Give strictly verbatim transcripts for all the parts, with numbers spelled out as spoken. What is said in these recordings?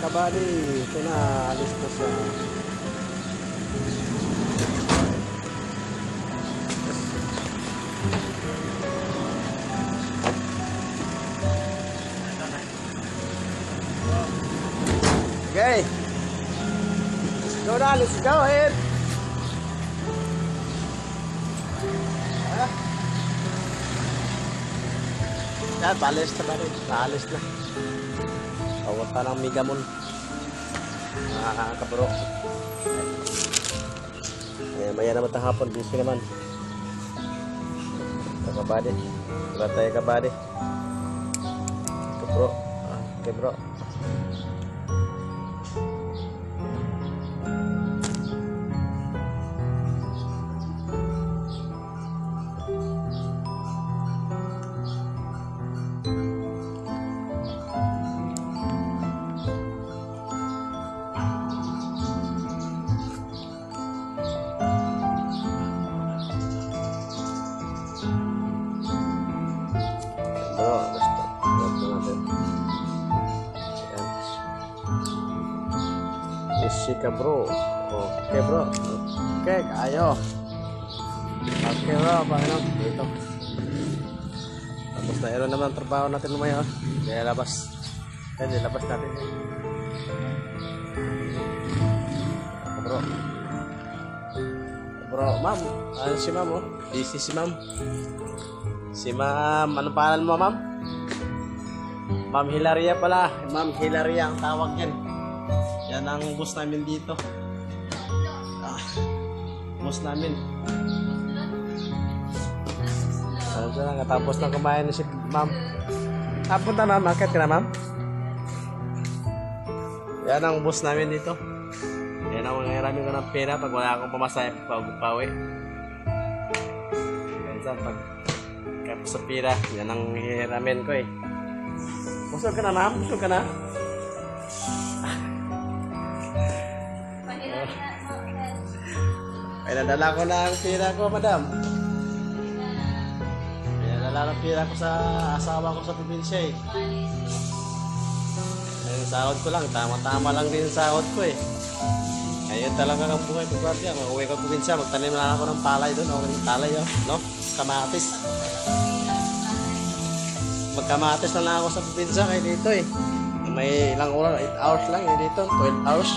kabali, ito na, alis na siya. Okay. Let's go na, let's go ahead. Yan, paalis na ba rin? Paalis na. Tawag pa ng Migamon. Ah, kabro. Eh, maya naman ang hapon, busy naman. Kabady. Wala tayo kabady. Kabro. Ah, okay bro. Sika bro. Okay bro. Okay, ayo. Okay bro, paano? Dito. Tapos na ero naman trabaho natin lumaya. Kaya labas. Kaya labas natin. Okay, bro. Bro, ma'am. Ano si ma'am oh? Busy si ma'am. Si ma'am, ano pangalan mo ma'am? Ma'am Hilaria pala. Ma'am Hilaria ang tawag yan. Yan ang bus namin dito. Ah, bus namin. So, lang, tapos na kumain si ma'am. Tapunta ma'am, market ka na ma'am. Yan ang bus namin dito. Yan ang mga maraming ko ng pera pag wala akong pamasaya pag-pawi. Yan sa pag kapos sa pera. Yan ang hiramin ko eh. Busog ka na ma'am? Busog ka na? Ay, nadala ko na ang pira ko, madam. Ay, nadala ng pira ko sa asawa ko sa probinsya eh. Ay, sahod ko lang, tama-tama lang din sahod ko eh. Ayun talaga ang buhay ko, guardia. Mag-uwi ko probinsya, magtanim lang ako ng palay doon. O, ng palay yun, no? Kamatis. Magkamatis na lang ako sa probinsya kaya dito eh. May ilang oras, eight hours lang eh dito, twelve hours.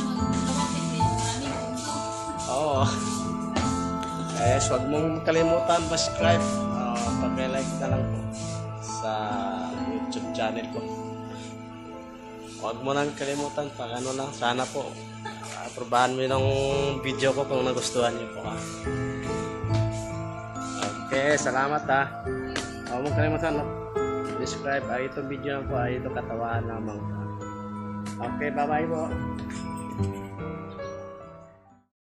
Oo. Guys, huwag mong kalimutan subscribe, uh, pag-like na lang po sa YouTube channel ko. Huwag mo nang kalimutan, pag ano lang, sana po aprobahan mo yung video ko kung nagustuhan niyo po. Okay, salamat ha. Huwag mong kalimutan subscribe, ay itong video na po, ay itong katawan lamang. Okay, bye bye po.